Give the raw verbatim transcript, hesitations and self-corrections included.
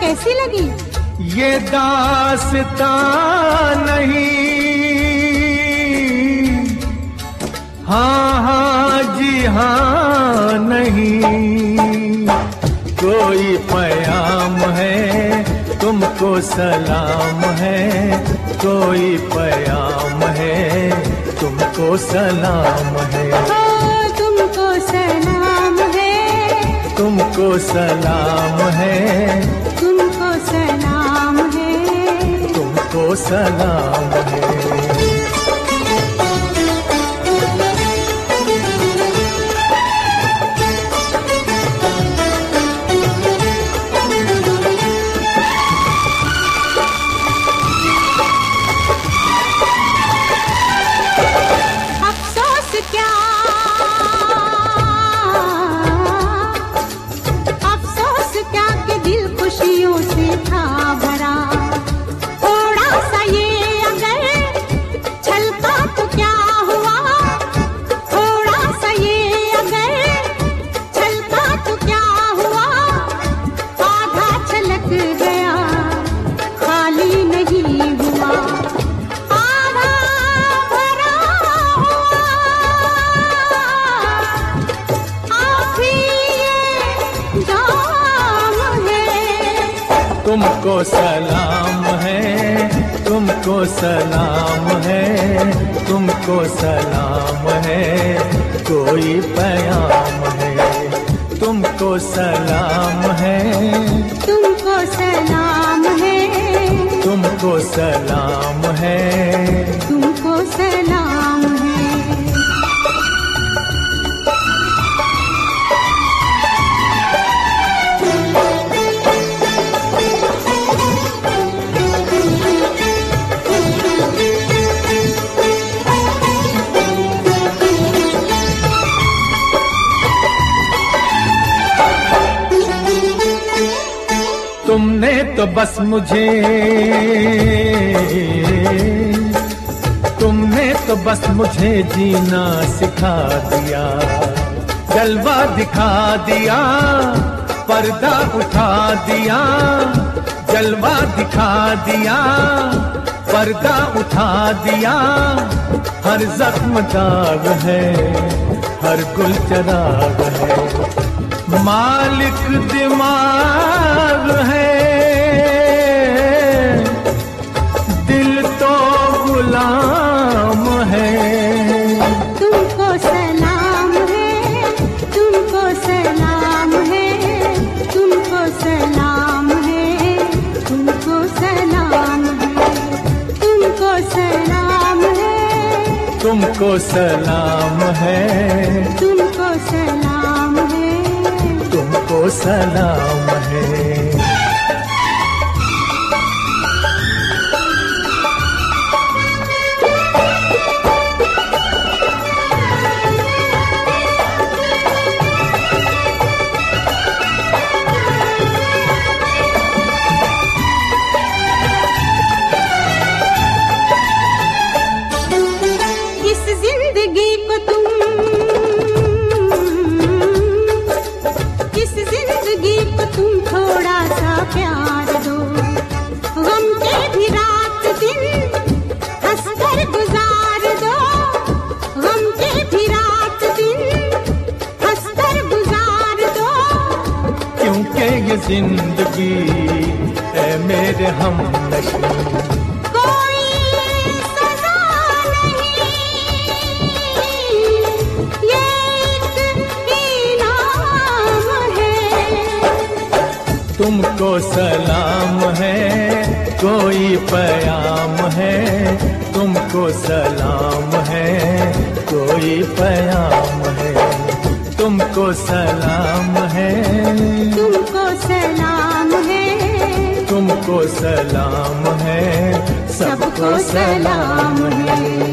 कैसी लगी? ये दास्तां नहीं, हाँ हाँ जी हाँ नहीं, कोई पैगाम है तुमको सलाम है, कोई पैगाम है तुमको सलाम है, तुमको सलाम है, तुमको सलाम है, तुमको सलाम है, तुमको सलाम है। तुमको सलाम है, तुमको सलाम है, तुमको सलाम है, कोई पैगाम है, तुमको सलाम है, तुमको सलाम है, तुमको सलाम है, तुमको सलाम है। तुमने तो बस मुझे, तुमने तो बस मुझे जीना सिखा दिया, जलवा दिखा दिया, पर्दा उठा दिया, जलवा दिखा दिया, पर्दा उठा दिया, हर जख्म दाग है, हर गुल चराग है, मालिक दिमाग है, दिल तो गुलाम है। तुमको सलाम है, तुमको सलाम है, तुमको सलाम है, तुमको सलाम है, तुमको सलाम है, तुमको सलाम है, तुमको सलाम है, तुमको सलाम है। इस जिंदगी को तुम, इस जिंदगी को तुम थोड़ा सा प्यार दो, गम के भी रात दिन हंसकर गुजार दो, गम के भी रात दिन हंसकर गुजार दो, क्योंकि ये जिंदगी है मेरे हमनशी, तुमको सलाम है, कोई पैगाम है, तुमको सलाम है, कोई पैगाम है, तुमको सलाम है, तुमको सलाम है, तुमको सलाम है, सबको सलाम है।